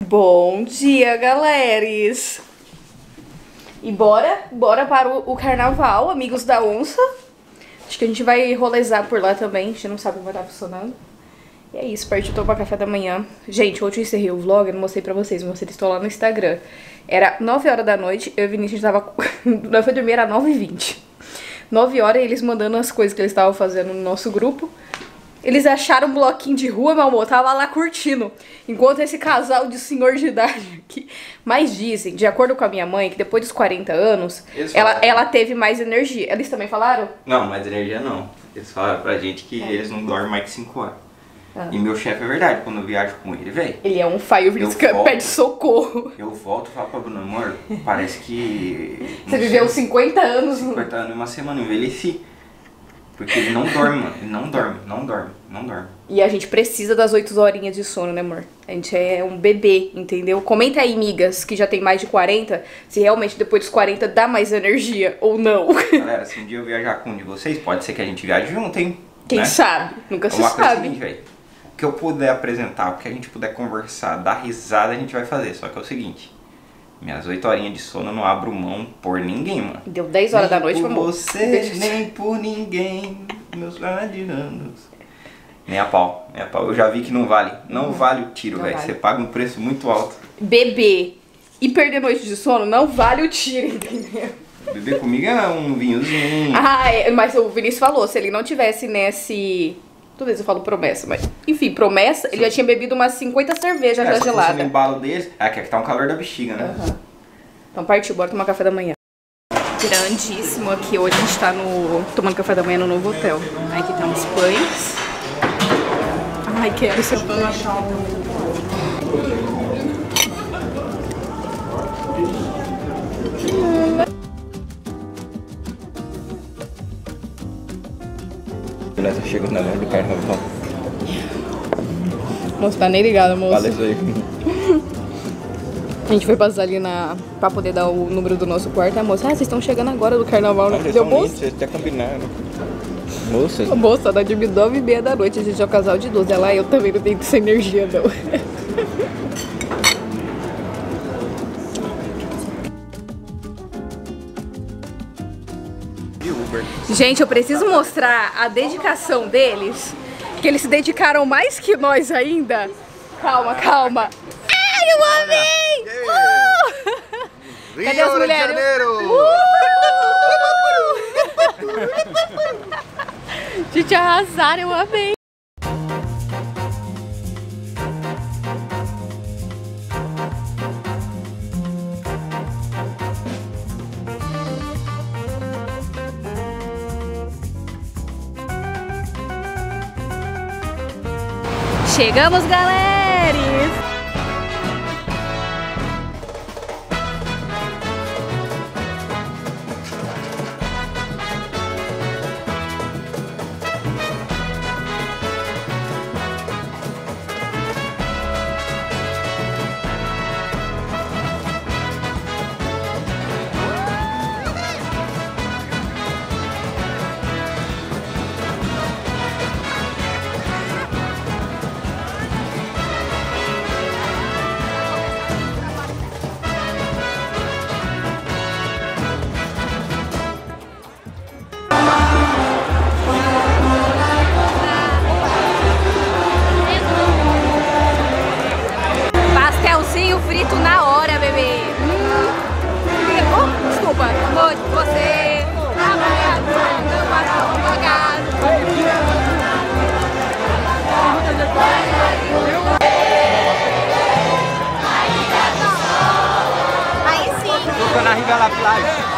Bom dia, galeres! E bora para o carnaval, amigos da onça. Acho que a gente vai rolezar por lá também, a gente não sabe como vai estar funcionando. E é isso, partiu tomar café da manhã. Gente, hoje eu encerrei o vlog, eu não mostrei pra vocês, vocês estão lá no Instagram. Era 9 horas da noite, eu e o Vinícius tava... Nós foi dormir, era 9h20. 9 horas, eles mandando as coisas que eles estavam fazendo no nosso grupo. Eles acharam um bloquinho de rua, meu amor, tava lá curtindo. Enquanto esse casal de senhor de idade aqui. Mas dizem, de acordo com a minha mãe, que depois dos 40 anos, ela teve mais energia. Eles também falaram? Não, mais energia não. Eles falaram pra gente que eles não dormem mais que 5 horas. E meu chefe é verdade, quando eu viajo com ele, velho. Ele é um faio, pede socorro. Eu volto e falo pra Bruna, amor, parece que... Você viveu 50 anos. 50 anos em uma semana, eu envelheci. Porque ele não dorme, mano. Ele não dorme. E a gente precisa das 8 horinhas de sono, né, amor? A gente é um bebê, entendeu? Comenta aí, migas, que já tem mais de 40, se realmente depois dos 40 dá mais energia ou não. Galera, se um dia eu viajar com um de vocês, pode ser que a gente viaje junto, hein? Quem sabe? Nunca se sabe. Velho. O que eu puder apresentar, o que a gente puder conversar, dar risada, a gente vai fazer. Só que é o seguinte, minhas 8 horinhas de sono eu não abro mão por ninguém, mano. Deu 10 horas da noite, amor. Você, nem por ninguém, meus anos. Nem a pau. Eu já vi que não vale. Não vale o tiro, velho. Vale. Você paga um preço muito alto. Beber e perder noite de sono não vale o tiro, entendeu? Beber comigo é um vinhozinho. Mas o Vinícius falou, se ele não tivesse nesse... Toda vez eu falo promessa, mas... Enfim, promessa, ele já tinha bebido umas 50 cervejas já geladas. Se fosse no embalo deles... que tá um calor da bexiga, né? Então partiu, bora tomar café da manhã. Grandíssimo aqui. Hoje a gente tá tomando café da manhã no novo hotel. Aqui tem uns pães. Ai, quero esse pão. Nós chegamos na hora do carnaval. Moça, tá nem ligada, moça. Fala isso aí. A gente foi passar ali pra poder dar o número do nosso quarto. A moça, vocês estão chegando agora do carnaval, né? Deu, moça? Vocês até combinaram. Moça? A moça, dá de 9h30 da noite. A gente é um casal de 12. Ela, eu também não tenho essa energia, não. Gente, eu preciso mostrar a dedicação deles, que eles se dedicaram mais que nós ainda. Calma. Ai, eu amei! Cadê as mulheres? Gente, arrasaram, eu amei. Chegamos, galeres! Frito na hora, bebê. Desculpa. Amor, você aí sim. Tô na Riva La Plage.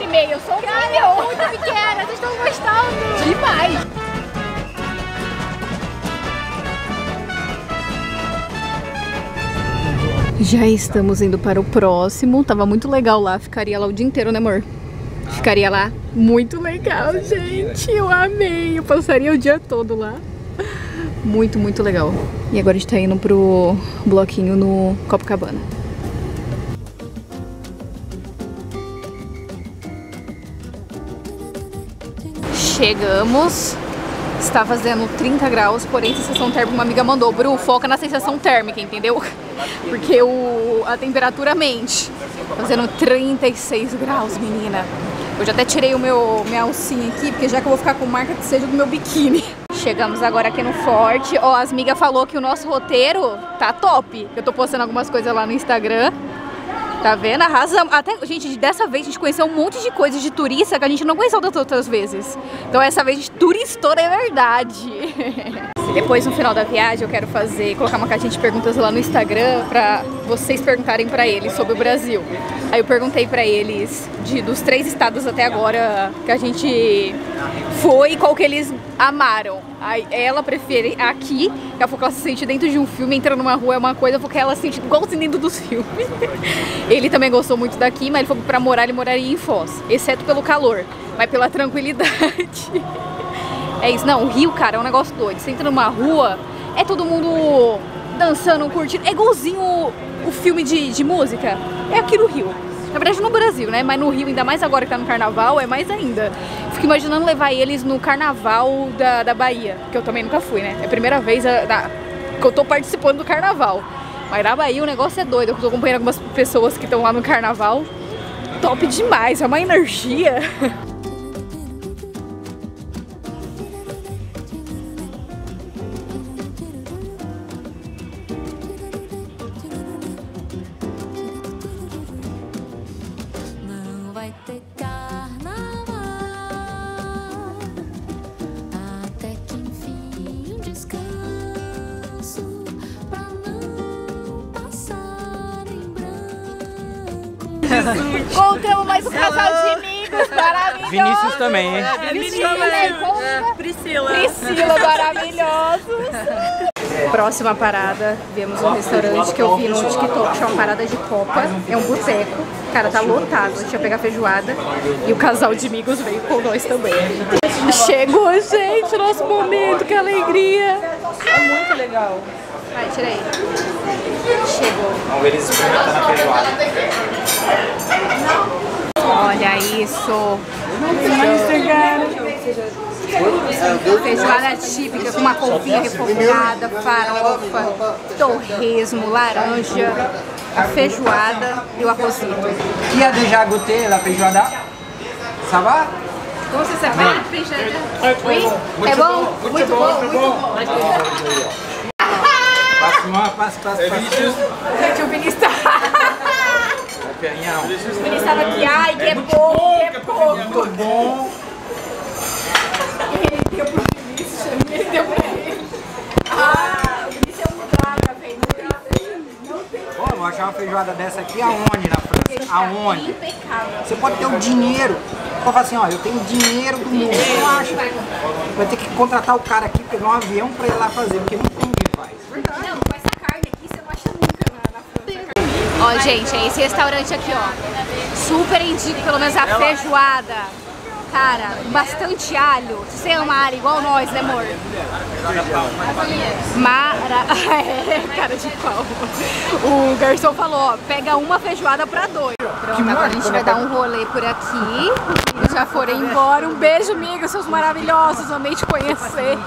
1,5. Eu sou um milhão. Muito pequena, vocês estão gostando. Demais. Já estamos indo para o próximo. Tava muito legal lá. Ficaria lá o dia inteiro, né, amor? Ficaria lá. Muito legal, gente. Eu amei. Eu passaria o dia todo lá. Muito, muito legal. E agora a gente tá indo pro bloquinho no Copacabana. Chegamos. Está fazendo 30 graus, porém a sensação térmica, uma amiga mandou: Bru, foca na sensação térmica, entendeu? Porque a temperatura mente. Fazendo 36 graus, menina. Eu já até tirei minha alcinha aqui, porque já que eu vou ficar com marca que seja do meu biquíni. Chegamos agora aqui no Forte. Ó, as amigas falou que o nosso roteiro tá top. Eu tô postando algumas coisas lá no Instagram. Tá vendo? Arrasamos. Até, gente, dessa vez a gente conheceu um monte de coisas de turista que a gente não conheceu das outras vezes. Então essa vez a gente turistou de verdade. Depois, no final da viagem, eu quero colocar uma caixinha de perguntas lá no Instagram pra vocês perguntarem pra eles sobre o Brasil. Aí eu perguntei pra eles dos 3 estados até agora que a gente foi, qual que eles amaram. Aí ela prefere aqui, ela falou que ela se sente dentro de um filme, entrando numa rua é uma coisa, porque ela se sente igualzinho dentro dos filmes. Ele também gostou muito daqui, mas ele falou que pra morar, ele moraria em Foz, exceto pelo calor, mas pela tranquilidade. É isso, não, o Rio, cara, é um negócio doido. Você entra numa rua, é todo mundo dançando, curtindo, é igualzinho o filme de música, é aqui no Rio. Na verdade no Brasil, né? Mas no Rio, ainda mais agora que tá no carnaval, é mais ainda. Fico imaginando levar eles no carnaval da Bahia, que eu também nunca fui, né? É a primeira vez que eu tô participando do carnaval. Mas na Bahia o negócio é doido. Eu tô acompanhando algumas pessoas que estão lá no carnaval. Top demais, é uma energia. Encontramos mais um casal de amigos maravilhosos. Vinícius também, hein? Vinícius também. Priscila, maravilhosos. Próxima parada, vemos um restaurante que eu vi no TikTok, chama Parada de Copa. É um boteco. Cara, tá lotado. A gente ia pegar feijoada. E o casal de amigos veio com nós também. Chegou, gente, nosso momento, que alegria. É muito legal. Vai, tira aí. Chegou. Vamos ver eles experimentando a feijoada. Olha isso. Feijoada típica com uma couvinha refogada, farofa, torresmo, laranja, a feijoada e o arrozito. Qui a déjà goûté la feijoada? Ça va? Como você sabe? Oui? É bom? Muito bom. Passe. Gente, o Vinícius tá... O Vinícius estava aqui, ai, que é bom, que é pouco. Muito bom. Ele deu pro Vinícius, ele deu pra ele. Ah, o Vinícius é um praga, velho. Não tem. Pô, vou achar uma feijoada dessa aqui aonde na França? Aonde? Impecável. Você pode ter o dinheiro. Eu falo assim, ó, eu tenho dinheiro do mundo. Você não acha? Vai ter que contratar o cara aqui, pegar um avião pra ir lá fazer, porque não tem quem faz. Não, com essa carne aqui você não acha nunca na França. Ó, gente, é esse restaurante aqui, ó. Super indico, pelo menos a feijoada. Cara, bastante alho. Se você ama alho igual nós, né, amor? Cara de pau. O garçom falou, ó, pega uma feijoada pra 2. Pronto, agora a gente vai dar um rolê por aqui. Eles já foram embora. Um beijo, amigos, seus maravilhosos. Amei te conhecer.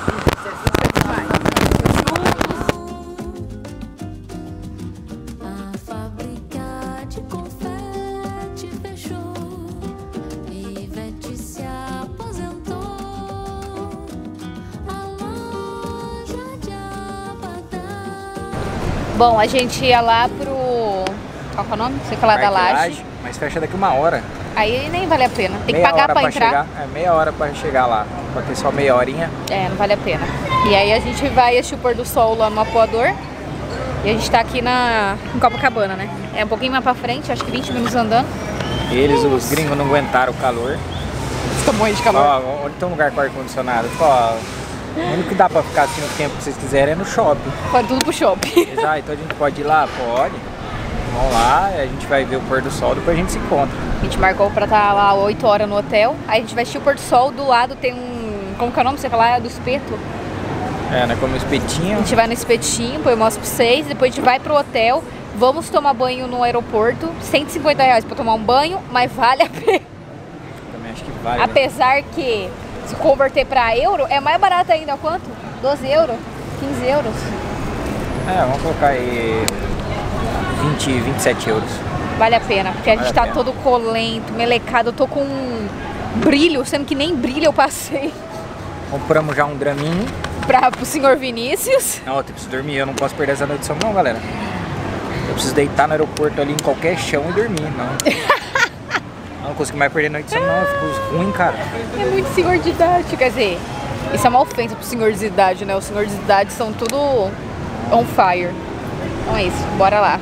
Bom, a gente ia lá pro... Qual que é o nome? Você falar da laje. Mas fecha daqui 1 hora. Aí nem vale a pena. Tem que Meia pagar hora pra entrar. Chegar, meia hora pra chegar lá. Pode ter só meia horinha. É, não vale a pena. E aí a gente vai assistir o pôr do sol lá no Apoador. E a gente tá aqui em Copacabana, né? É um pouquinho mais pra frente, acho que 20 minutos andando. Eles, os gringos, não aguentaram o calor. Fica morrendo de calor. Ó, onde tem um lugar com ar-condicionado? Ó, o único que dá pra ficar assim o tempo que vocês quiserem é no shopping. Pode tudo pro shopping. Exato, então a gente pode ir lá? Pode. Vamos lá, a gente vai ver o pôr do sol, depois a gente se encontra. A gente marcou pra estar lá 8 horas no hotel. Aí a gente vai assistir o pôr do sol. Do lado tem um... Como que é o nome? Você fala? É do espeto. É, né? Como espetinho. A gente vai no espetinho, depois eu mostro pra vocês. Depois a gente vai pro hotel. Vamos tomar banho no aeroporto. R$150 pra tomar um banho, mas vale a pena. Também acho que vale. Apesar que, se converter pra euro, é mais barato ainda. Quanto? 12 euros? 15 euros? É, vamos colocar aí 20, 27 euros. Vale a pena, porque a gente tá todo colento, melecado. Eu tô com um brilho, sendo que nem brilho eu passei. Compramos já um draminho. Pro senhor Vinícius. Não, eu preciso dormir, eu não posso perder essa noite de sono não, galera. Eu preciso deitar no aeroporto ali em qualquer chão e dormir, não. Não consigo mais perder noite de sono não, eu fico ruim, cara. É muito senhor de idade, quer dizer, isso é uma ofensa pro senhor de idade, né? Os senhores de idade são tudo on fire. Então é isso, bora lá.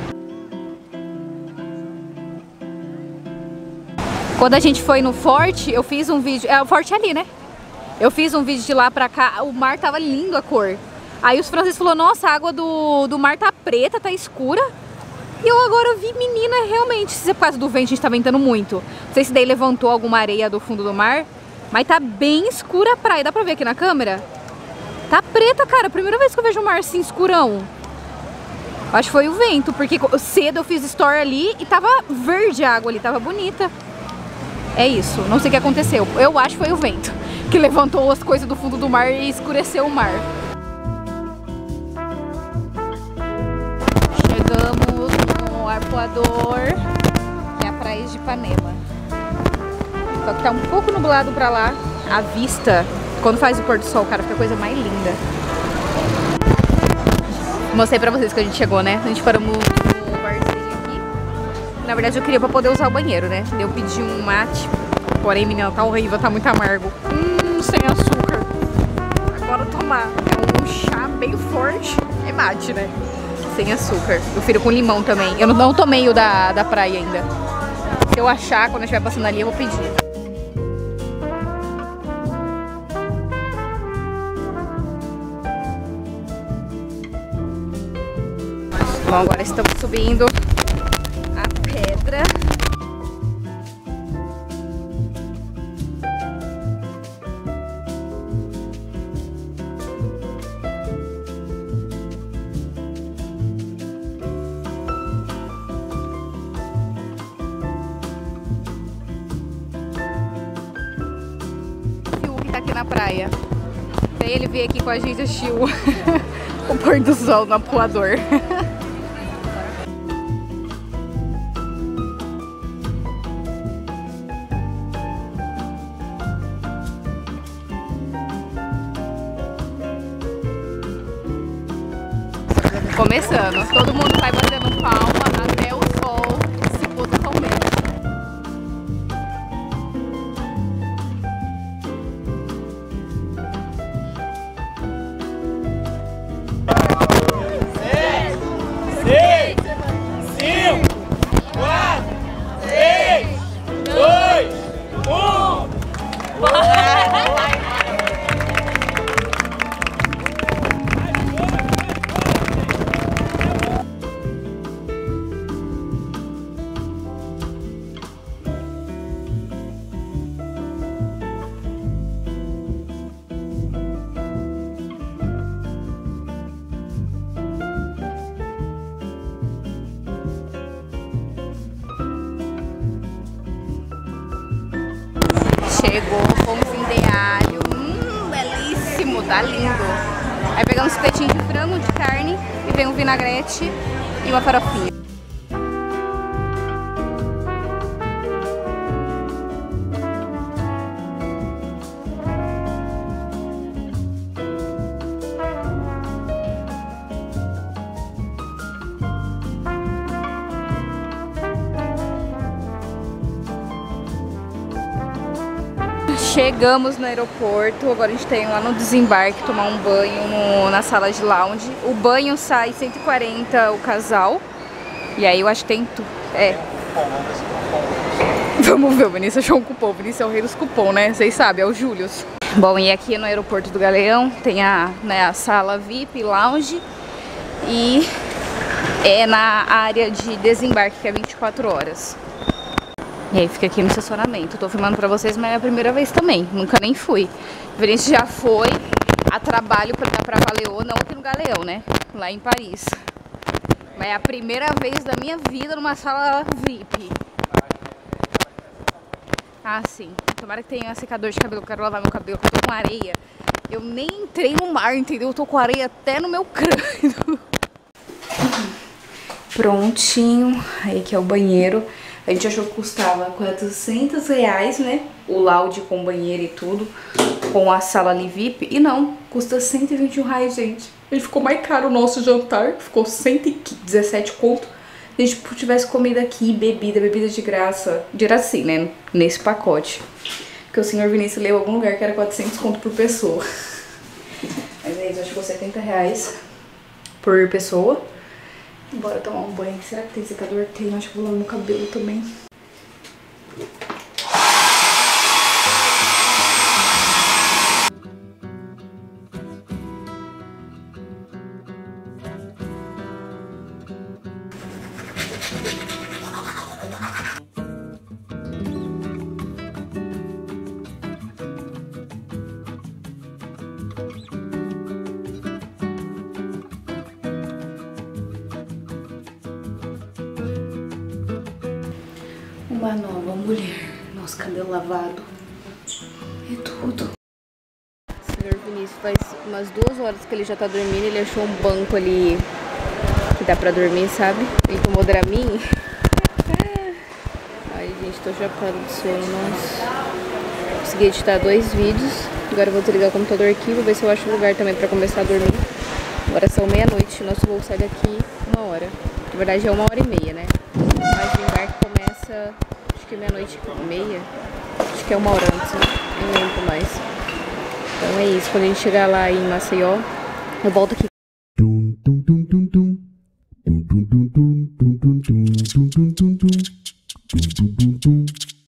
Quando a gente foi no forte, eu fiz um vídeo, o forte é ali, né? Eu fiz um vídeo de lá pra cá, o mar tava lindo a cor. Aí os franceses falaram, nossa, a água do mar tá preta, tá escura. E eu agora vi, menina, realmente, se é por causa do vento, a gente tá ventando muito. Não sei se daí levantou alguma areia do fundo do mar, mas tá bem escura a praia. Dá pra ver aqui na câmera? Tá preta, cara. Primeira vez que eu vejo o mar assim, escurão. Acho que foi o vento, porque cedo eu fiz story ali e tava verde a água ali, tava bonita. É isso, não sei o que aconteceu. Eu acho que foi o vento que levantou as coisas do fundo do mar e escureceu o mar. Chegamos no Arpoador, que é a praia de Ipanema. Só que tá um pouco nublado pra lá. A vista, quando faz o pôr do sol, cara, fica a coisa mais linda. Mostrei pra vocês que a gente chegou, né? A gente parou no barzinho aqui. Na verdade eu queria pra poder usar o banheiro, né? Eu pedi um mate. Porém, menina, tá horrível, tá muito amargo. Sem açúcar. Agora tomar. É um chá bem forte. É mate, né? Sem açúcar. Eu prefiro com limão também. Eu não tomei o da praia ainda. Se eu achar, quando eu estiver passando ali, eu vou pedir. Bom, agora estamos subindo a pedra. Que tá aqui na praia. Daí ele veio aqui com a gente assistir o pôr do sol no Arpoador. Começando, todo mundo vai batendo palma até o sol se pôr totalmente. Chegou o pãozinho de alho, belíssimo, tá lindo. Aí pegamos um espetinho de frango, de carne, e vem um vinagrete e uma farofinha. Chegamos no aeroporto, agora a gente tem lá no desembarque tomar um banho na sala de lounge. O banho sai 140 o casal. E aí eu acho que tem tudo. É. Vamos ver, o Vinícius achou um cupom. O Vinícius é o rei dos cupom, né? Vocês sabem, é o Július. Bom, e aqui no aeroporto do Galeão tem a sala VIP, lounge. E é na área de desembarque, que é 24 horas. E aí fica aqui no estacionamento. Tô filmando pra vocês, mas é a primeira vez também. Nunca nem fui. O Vinícius já foi a trabalho pra Valéo, não aqui no Galeão, né? Lá em Paris. Mas é a primeira vez da minha vida numa sala VIP. Ah, sim. Tomara que tenha secador de cabelo. Eu quero lavar meu cabelo, porque eu tô com areia. Eu nem entrei no mar, entendeu? Eu tô com areia até no meu crânio. Prontinho. Aí aqui é o banheiro. A gente achou que custava R$400, né? O lounge com banheiro e tudo. Com a sala ali VIP. E não, custa R$121, gente. Ele ficou mais caro o nosso jantar. Ficou 117 conto. Se a gente tivesse comida aqui, bebida de graça. Dirá assim, né? Nesse pacote. Porque o senhor Vinícius leu em algum lugar que era 400 conto por pessoa. Mas é isso, acho que ficou R$70 por pessoa. Bora tomar um banho. Será que tem secador? Tem, acho que vou lavar meu cabelo também. Uma nova mulher. Nosso cabelo lavado. É tudo. O senhor Vinícius faz umas 2 horas que ele já tá dormindo. Ele achou um banco ali que dá pra dormir, sabe? Ele tomou Dramin. Ai, gente, tô chapada de sono. Nossa. Consegui editar 2 vídeos. Agora eu vou desligar o computador aqui. Vou ver se eu acho um lugar também pra começar a dormir. Agora são meia-noite. Nosso voo sai daqui 1 hora. Na verdade é 1h30, né? Mas o embarque começa, acho que meia-noite e meia. Acho que é 1 hora antes, né? Não lembro mais. Então é isso. Quando a gente chegar lá em Maceió, eu volto aqui